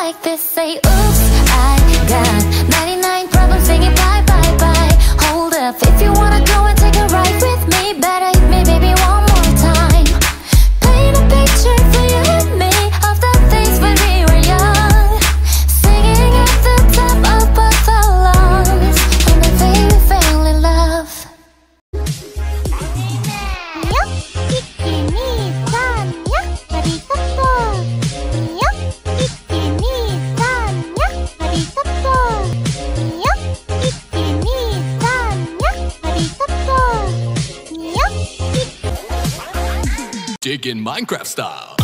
like this. Say oops, I got 99 problems singing bye bye bye. Hold up, if you wanna go and take a ride with me, better hit me baby one more time. Paint a picture for you and me of the things when we were young, singing at the top of both our lungs on the day we fell in love. Digging Minecraft style.